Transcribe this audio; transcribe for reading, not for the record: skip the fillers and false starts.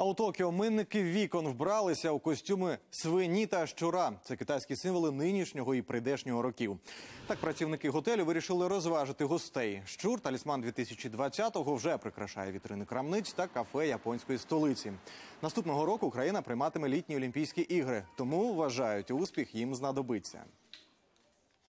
А у Токіо мийники вікон вбралися у костюми свині та щура. Це китайські символи нинішнього і прийдешнього років. Так працівники готелю вирішили розважити гостей. Щур, талісман 2020-го, вже прикрашає вітрини крамниць та кафе японської столиці. Наступного року Україна прийматиме літні Олімпійські ігри. Тому, вважають, успіх їм знадобиться.